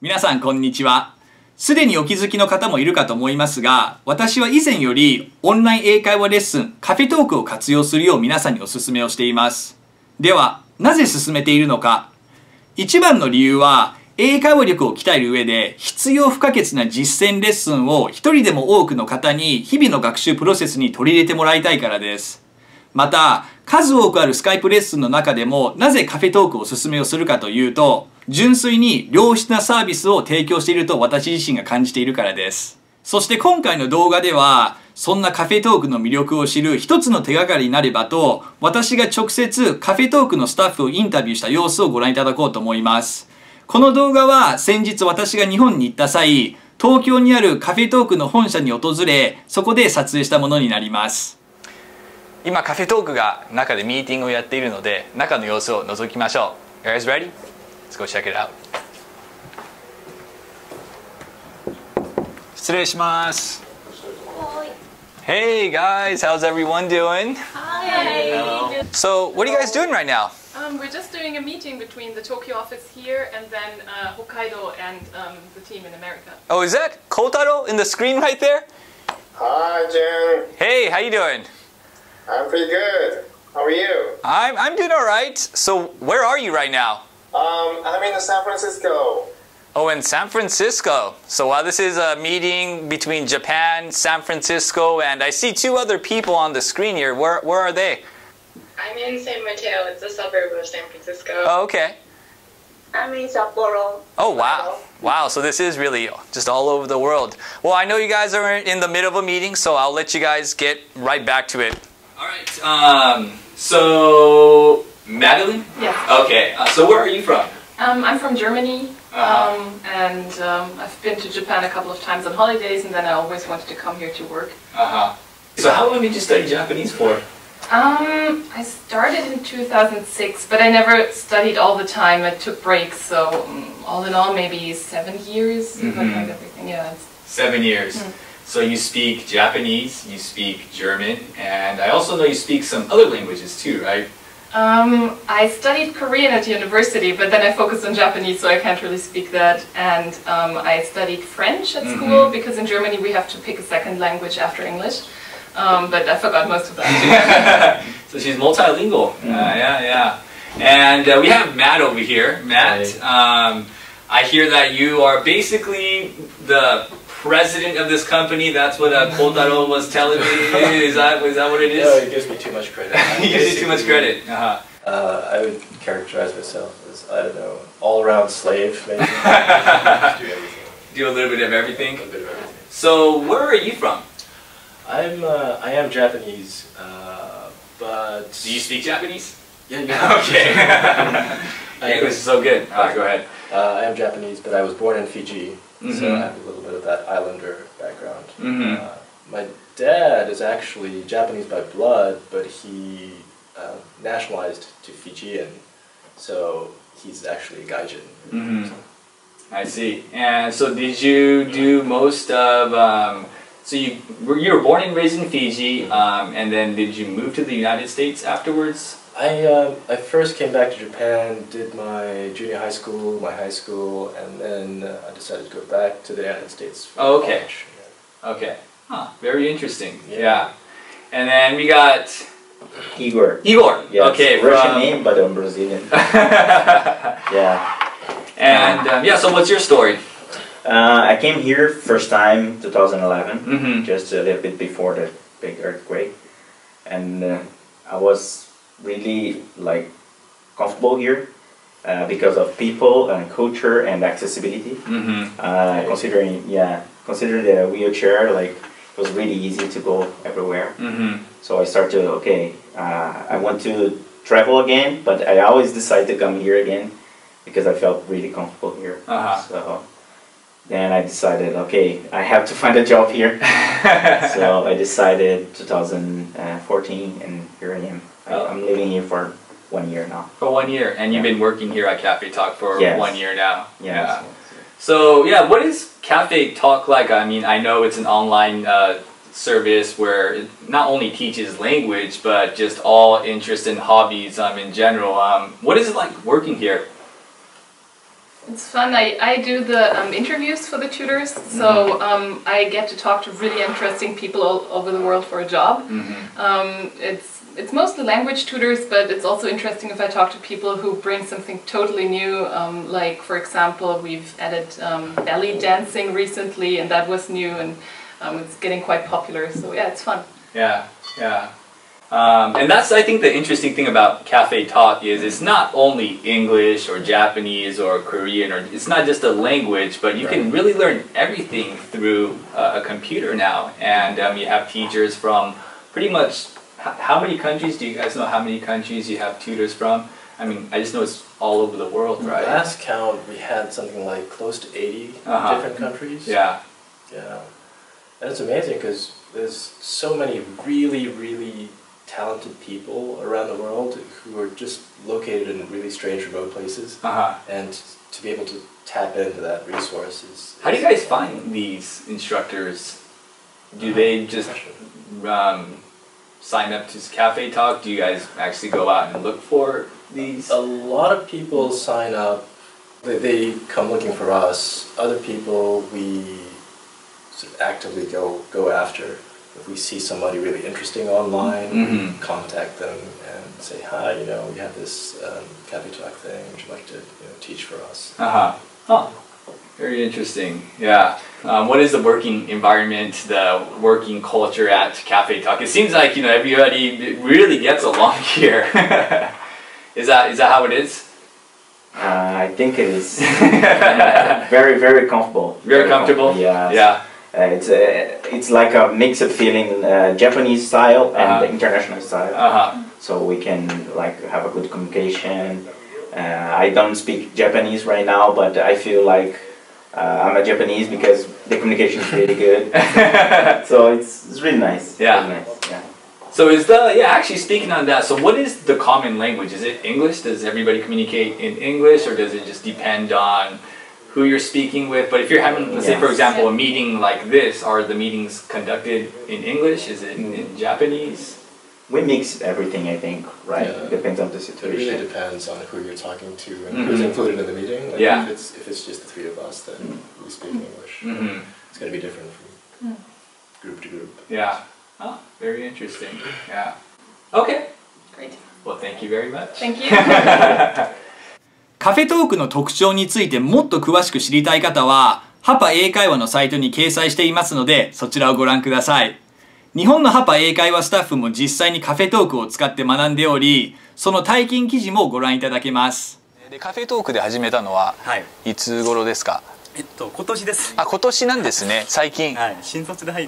皆さんこんにちは。すでにお気づきの方もいるかと思いますが、私は以前よりオンライン英会話レッスンカフェトークを活用するよう皆さんにお勧めをしています。では、なぜ進めているのか。一番の理由は、英会話力を鍛える上で必要不可欠な実践レッスンを一人でも多くの方に日々の学習プロセスに取り入れてもらいたいからです。また、数多くあるスカイプレッスンの中でもなぜカフェトークをお勧めをするかというと、純粋に良質なサービスを提供していると私自身が感じているからです。そして今回の動画では、そんなカフェトークの魅力を知る一つの手がかりになればと、私が直接カフェトークのスタッフをインタビューした様子をご覧いただこうと思います。この動画は先日私が日本に行った際、東京にあるカフェトークの本社に訪れ、そこで撮影したものになります。今カフェトークが中でミーティングをやっているので、中の様子を覗きましょう。You guys ready? Let's go check it out. 失礼します。Hey guys, how's everyone doing? Hi. Hello. So, what are you guys doing right now? We're just doing a meeting between the Tokyo office here and then Hokkaido and the team in America. Oh, is that Kotaro in the screen right there? Hi, Jen. Hey, how you doing? I'm pretty good. How are you? I'm doing all right. So, where are you right now? I'm in San Francisco. Oh, in San Francisco. So, this is a meeting between Japan, San Francisco, and I see two other people on the screen here. Where are they? I'm in San Mateo. It's a suburb of San Francisco. Oh, okay. I'm in Sapporo. Oh, wow. Wow, so this is really just all over the world. Well, I know you guys are in the middle of a meeting, so I'll let you guys get right back to it. All right. So, Madeline? Yeah. Okay. So, where are you from? I'm from Germany, and I've been to Japan a couple of times on holidays, and then I always wanted to come here to work. So, how long did you study Japanese for? I started in 2006, but I never studied all the time. I took breaks, so all in all, maybe 7 years. If I count everything, yeah. 7 years. So you speak Japanese, you speak German, and I also know you speak some other languages too, right? I studied Korean at university, but then I focused on Japanese, so I can't really speak that. And I studied French at school, because in Germany we have to pick a second language after English. But I forgot most of that too. So she's multilingual. Yeah. And we have Matt over here. Matt, I hear that you are basically the president of this company. That's what Kotaro was telling me. Is that what it is? No, he gives me too much credit. He gives you too much credit. I would characterize myself as, I don't know, all-around slave, maybe. Do everything. Do a little bit of everything? A little bit of everything. So, where are you from? I am Japanese, but... Do you speak Japanese? Yeah. Okay. English is so good. Alright, go ahead. I am Japanese, but I was born in Fiji, so I have a little bit of that islander background. My dad is actually Japanese by blood, but he nationalized to Fijian, so he's actually a gaijin. I see. And so did you do most of... So you were born and raised in Fiji, and then did you move to the United States afterwards? I first came back to Japan, did my junior high school, my high school, and then I decided to go back to the United States for college. Okay. Very interesting. Yeah. And then we got... Igor. Yes, okay. Russian name, but I'm Brazilian. Yeah. And so what's your story? I came here first time 2011, just a little bit before the big earthquake, and I was really comfortable here because of people and culture and accessibility. Considering the wheelchair, it was really easy to go everywhere. So I started I want to travel again, but I always decide to come here again because I felt really comfortable here. So then I decided, I have to find a job here. So I decided 2014, and here I am. I'm living here for 1 year now. For 1 year, and you've been working here at Cafe Talk for 1 year now. Yes. So what is Cafe Talk like? I mean, I know it's an online service where it not only teaches language, but just all interests and hobbies in general. What is it like working here? It's fun. I do the interviews for the tutors, so I get to talk to really interesting people all over the world for a job. It's mostly language tutors, but it's also interesting if I talk to people who bring something totally new. Like, for example, we've added belly dancing recently, and that was new, and it's getting quite popular. So yeah, it's fun. Yeah, yeah. And that's, I think, the interesting thing about Cafe Talk is it's not only English or Japanese or Korean, or it's not just a language, but you can really learn everything through a computer now. And you have teachers from pretty much, how many countries? Do you guys know how many countries you have tutors from? I mean, I just know it's all over the world, right? Last count, we had something like close to 80 different countries. Yeah. Yeah. And it's amazing because there's so many really, really talented people around the world who are just located in really strange remote places, and to be able to tap into that resource is... How do you guys find these instructors? Do they just sign up to Cafe Talk? Do you guys actually go out and look for these? A lot of people sign up, they come looking for us. Other people we sort of actively go after. If we see somebody really interesting online, we contact them and say, hi, you know, we have this Cafe Talk thing, would you like to teach for us? Oh, very interesting. Yeah. What is the working environment, the working culture at Cafe Talk? It seems like, everybody really gets along here. Is that how it is? I think it is very, very comfortable. Very comfortable? Yeah. Yeah. It's like a mixed feeling, Japanese style and the international style. So we can have a good communication. I don't speak Japanese right now, but I feel like I'm a Japanese because the communication is really good. So it's really nice. Yeah. Really nice. Yeah. So actually speaking on that, so what is the common language? Is it English? Does everybody communicate in English, or does it just depend on who you're speaking with? But if you're having, let's say for example, a meeting like this, are the meetings conducted in English? Is it in Japanese? We mix everything, I think, right? Yeah. Depends on the It situation. really depends on who you're talking to and who's included in the meeting. Like Yeah. if it's just the three of us, then we speak English. It's going to be different from group to group. Yeah. Oh, very interesting. Yeah. Okay. Great. Well, thank you very much. Thank you. カフェトークの特徴についてもっと詳しく知りたい方は、ハパ英会話のサイトに掲載していますので、そちらをご覧ください。日本のハパ英会話スタッフも実際にカフェトークを使って学んでおり、その体験記事もご覧いただけます。で、カフェトークで始めたのは、いつ頃ですか？ 今年です。 あ、今年なんですね。最近。 はい、新卒で入って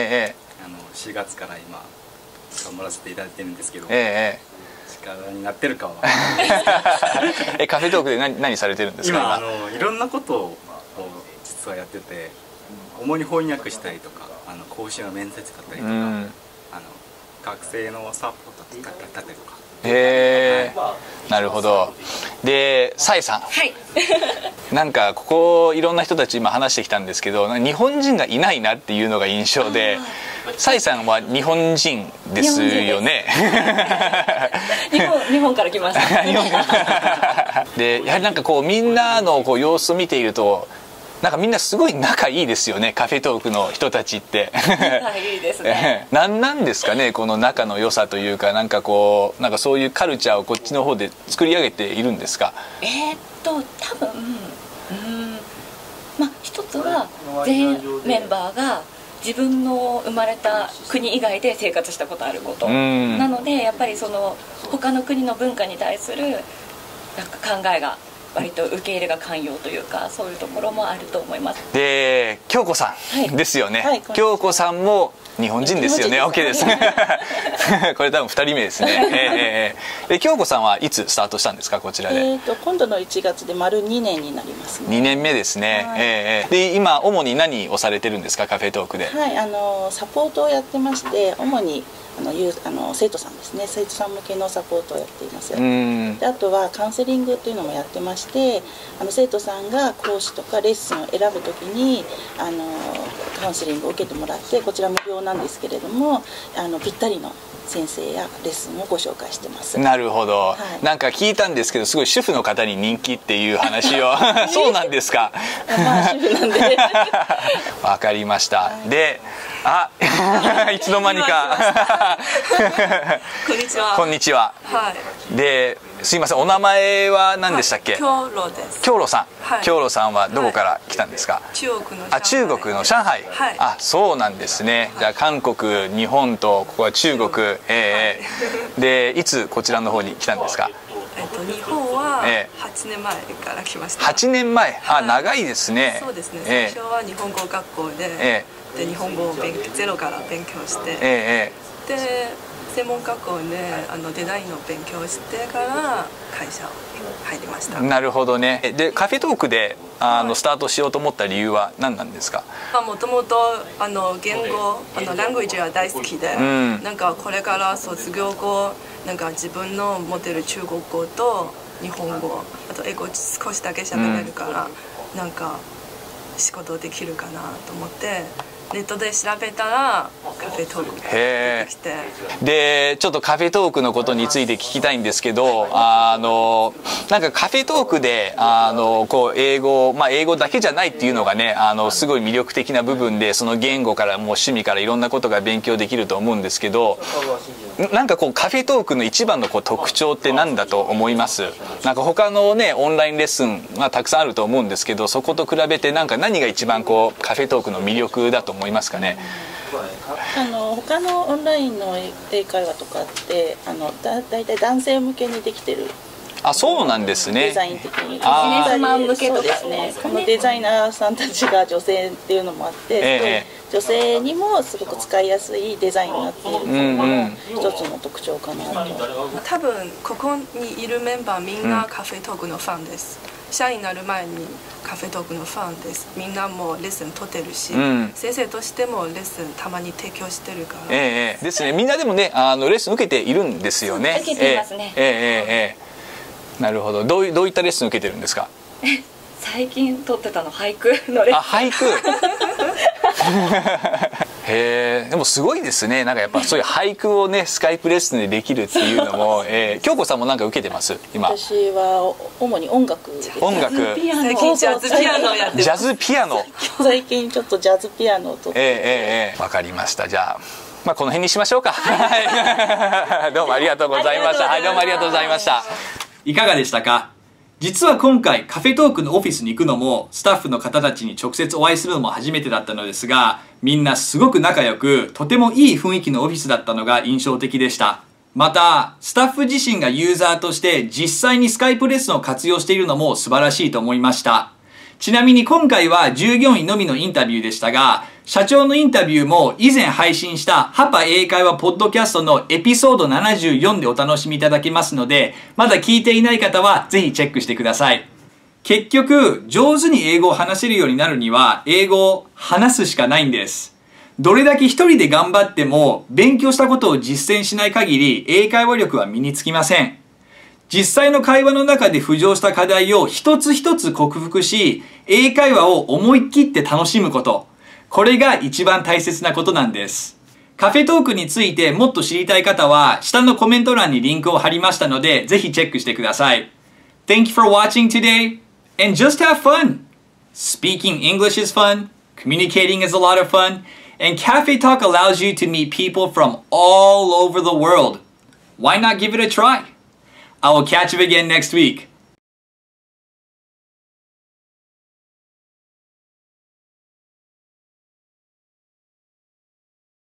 、4月から今頑張らせていただいてるんですけど、力になってるかは。 カフェトークで何されてるんですか？ 今いろんなことを実はやってて、主に翻訳したりとか、講師の面接だったりとか、学生のサポートだったりとか。 へえ、なるほど。で、サイさん、はい、なんかここいろんな人たち今話してきたんですけど、日本人がいないなっていうのが印象で、サイさんは日本人ですよね。 日本から来ました。 で、やはりなんかこうみんなのこう様子を見ていると、なんかみんなすごい仲いいですよね、カフェトークの人たちって。 仲いいですね。 何なんですかね、この仲の良さというか、なんかこう、なんかそういうカルチャーをこっちの方で作り上げているんですか？ 多分、まあ一つは全メンバーが自分の生まれた国以外で生活したことあることなので、やっぱりその他の国の文化に対するなんか考えが割と受け入れが寛容というか、そういうところもあると思います。 で、京子さんですよね。京子さんも日本人ですよね。 OK です。これ多分2人目ですね。で、京子さんはいつスタートしたんですか、こちらで？ 今度の1月で丸2年になりますね。 2年目ですね。で、今主に何をされてるんですか、カフェトークで？ はい、サポートをやってまして、主に生徒さんですね、生徒さん向けのサポートをやっています。で、あとはカウンセリングというのもやってまして、生徒さんが講師とかレッスンを選ぶときにカウンセリングを受けてもらって、こちら無料用なんですけれども、ぴったりの先生やレッスンをご紹介してます。 なるほど、 はい、 なんか聞いたんですけど、すごい主婦の方に人気っていう話をそうなんですか。 まあ主婦なんでわかりました、で、いつの間にかこんにちは。 こんにちは。 はい。 で、すいません、お名前は何でしたっけ？ 京路です。 京路さん。 はい。 京路さんはどこから来たんですか？ 中国の上海。 中国の上海。 はい。 そうなんですね。じゃあ韓国、日本とここは中国、でいつこちらの方に来たんですか？ 日本は8年前から来ました。 8年前。長いですね。 そうですね。最初は日本語学校で、で日本語をゼロから勉強して、で専門学校でデザインの勉強してから会社入りました。 なるほどね。でカフェトークでスタートしようと思った理由は何なんですか？ もともと言語ラングエージは大好きで、なんかこれから卒業後なんか自分の持ってる中国語と日本語、あと英語少しだけ喋れるから、なんか仕事できるかなと思ってネットで調べたらカフェトークが出てきて、 でちょっとカフェトークのことについて聞きたいんですけど、なんかカフェトークでこう英語だけじゃないっていうのがね、すごい魅力的な部分で、その言語からもう趣味からいろんなことが勉強できると思うんですけど、なんかこうカフェトークの一番のこう特徴って何だと思います？なんか他のねオンラインレッスンがたくさんあると思うんですけど、そこと比べてなんか何が一番こうカフェトークの魅力だと思いますかね？ 他のオンラインの英会話とかってだいたい男性向けにできてる。 そうなんですね。 デザイン的にビジネスマン向けとかですね。このデザイナーさんたちが女性っていうのもあって、女性にもすごく使いやすいデザインになっているのが一つの特徴かなと。 多分ここにいるメンバーみんなカフェトークのファンです。社員になる前にカフェトークのファンです。みんなもレッスン取ってるし、先生としてもレッスンたまに提供してるから。 ですね。みんなでもねレッスン受けているんですよね。 受けていますね。 なるほど。どういったレッスン受けてるんですか？ 最近取ってたの俳句のレッスン。 俳句。でもすごいですね。なんかやっぱそういう俳句をねスカイプレッスンでできるっていうのも、京子さんもなんか受けてます今？ 私は主に音楽です。 音楽。 最近ジャズピアノやってます。 ジャズピアノ。 最近ちょっとジャズピアノをとって。 わかりました。じゃあこの辺にしましょうか。どうもありがとうございました。はい、どうもありがとうございました。いかがでしたか？実は今回カフェトークのオフィスに行くのもスタッフの方たちに直接お会いするのも初めてだったのですが、みんなすごく仲良くとてもいい雰囲気のオフィスだったのが印象的でした。またスタッフ自身がユーザーとして実際にスカイプレッスンを活用しているのも素晴らしいと思いました。ちなみに今回は従業員のみのインタビューでしたが、社長のインタビューも以前配信したハパ英会話ポッドキャストのエピソード74でお楽しみいただけますので、まだ聞いていない方はぜひチェックしてください。結局、上手に英語を話せるようになるには、英語を話すしかないんです。どれだけ一人で頑張っても、勉強したことを実践しない限り、英会話力は身につきません。実際の会話の中で浮上した課題を一つ一つ克服し、英会話を思い切って楽しむこと。これが一番大切なことなんです。カフェトークについてもっと知りたい方は、下のコメント欄にリンクを貼りましたので、ぜひチェックしてください。Thank you for watching today, and just have fun! Speaking English is fun, communicating is a lot of fun, and Cafe Talk allows you to meet people from all over the world. Why not give it a try? I will catch you again next week.